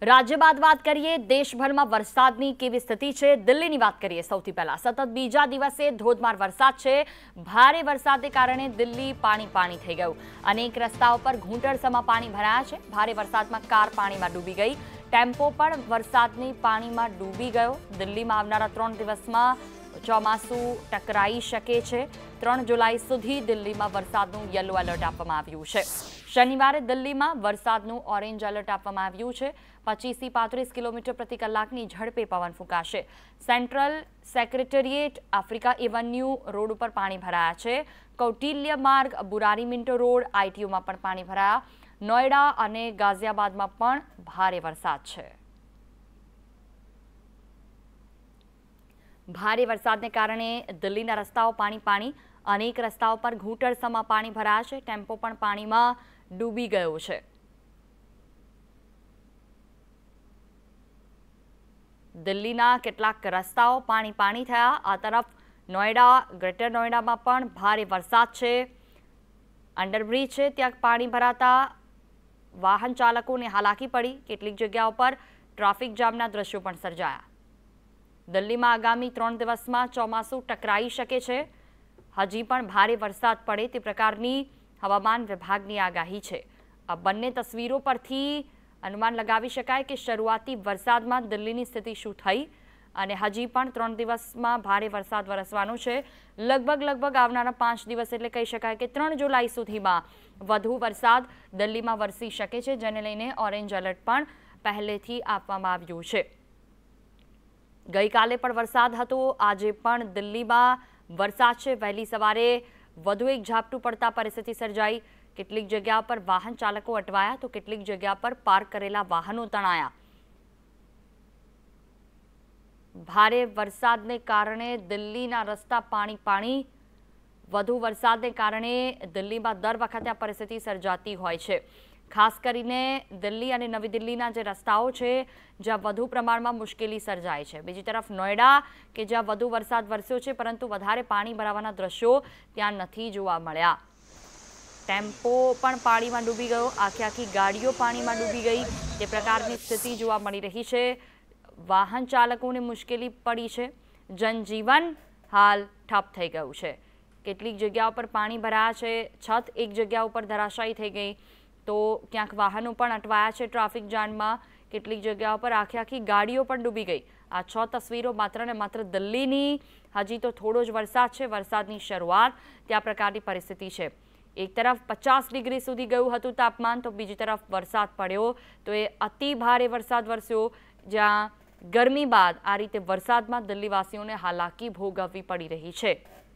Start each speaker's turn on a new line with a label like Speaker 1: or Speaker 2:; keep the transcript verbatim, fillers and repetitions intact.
Speaker 1: राज्य बाद बात करिए देशभर में वरसादनी केवी स्थिति है। दिल्ली बात करिए सौथी पहला सतत बीजा दिवसे धोधमार वरसाद है। भारे वरसादने कारणे दिल्ली पानी पानी थई गयुं। अनेक रस्ताओं पर घूंटणसमा पानी भराया है। भारे वरसादमां कार पानी में डूबी गई। टेम्पो पण वरसादनी पानी में डूबी गयो। दिल्ली में आवनारा त्रण दिवस में ચોમાસું ટકરાઈ શકે છે। ત્રણ જુલાઈ સુધી દિલ્હીમાં વરસાદનું યલો એલર્ટ આપવામાં આવ્યું છે। શનિવારે દિલ્હીમાં વરસાદનું ઓરેન્જ એલર્ટ આપવામાં આવ્યું છે। પચીસ થી પાંત્રીસ કિલોમીટર પ્રતિ કલાકની ઝડપે પવન ફૂંકાશે। Central Secretariat Africa Avenue Road ઉપર પાણી ભરાયા છે। કૌટિલ્ય માર્ગ બુરારી મિન્ટો રોડ આઈટીઓમાં પણ પાણી ભરાયા। નોઈડા અને ગાઝિયાબાદમાં પણ ભારે વરસાદ છે। भारे वरसादने कारणे दिल्लीना रस्ताओं पानी पानी। अनेक रस्ताओं पर घूंटणसमा पानी भराया है। टेम्पो पण पानी में डूबी गयो है। दिल्लीना केटलाक रस्ताओं पानी पानी थया। आ तरफ नोएडा ग्रेटर नोएडा में पण भारे वरसाद है। अंडरब्रिज है त्यां पानी भराता वाहन चालकों ने हालाकी पड़ी। केटलीक जग्याओं पर ट्राफिक जामना दृश्यों पण सर्जाया। दिल्ली में आगामी त्रण दिवस में चौमासु टकराई शके छे। हजी पण भारे वरसाद पड़े ते प्रकारनी हवामान विभागनी आगाही छे। आ बंने तस्वीरों परथी अनुमान लगावी शकाय के शरूआती वरसाद में दिल्लीनी स्थिति शुं थई अने हजी पण त्रण दिवस में भारे वरसाद वरसवानो छे। लगभग लगभग आवनारा पांच दिवस एटले कही शकाय के त्रण जुलाई सुधीमां वधु वरसाद दिल्ली में वरसी शके छे, जेने लईने ऑरेंज अलर्ट पण पहलेथी आपवामां आव्युं छे। गई काले पण वरसाद हतो। आजे पण दिल्ली में वरसाद है। वहेली सवारे वधु एक झापटू पड़ता परिस्थिति सर्जाई। केटलीक जग्या पर वाहन चालको अटवाया तो केटलीक जग्या पर पार्क करेला वाहनों तणाया। भारे वरसादने कारणे दिल्लीना रस्ता पाणी पाणी। वधु वरसादने कारणे दिल्ली में दर वखते आ परिस्थिति सर्जाती होय छे। खास करीने दिल्ली और नवी दिल्लीना जे रस्ताओं है ज्यां वधु प्रमाण में मुश्केली सर्जाय है। बीजी तरफ नोएडा के ज्यां वधु वरसाद वरस्यो छे परंतु वधारे पाणी भरावाना दृश्यो त्यां नथी जोवा मळ्या। टेम्पो पण पाणी में डूबी गयो। आखी आखी गाड़ीओ पाणी में डूबी गई ते प्रकारनी स्थिति जोवा मळी रही है। वाहन चालकों ने मुश्केली पड़ी है। जनजीवन हाल ठप थई गयुं छे। केटलीक जग्याओ पर पाणी भराया है। छत एक जग्या पर धराशायी थई गई तो क्यांक वाहनों पण अटवाया है। ट्राफिक जाम में केटलीक जग्याओ पर आखी आखी गाड़ीओ पण डूबी गई। आ छ तस्वीरों मात्र ने मात्र दिल्लीनी। हजी तो थोड़ो ज वरसाद है। वरसादनी शरूआत त्या प्रकारनी परिस्थिति है। एक तरफ पचास डिग्री सुधी गयुं हतुं तापमान तो बीजी तरफ वरसाद पड्यो तो ए अति भारे वरसाद वरस्यो। ज्यां गर्मी बाद आ रीते वरसादमां दिल्लीवासीओने हालाकी भोगववी पड़ी रही है।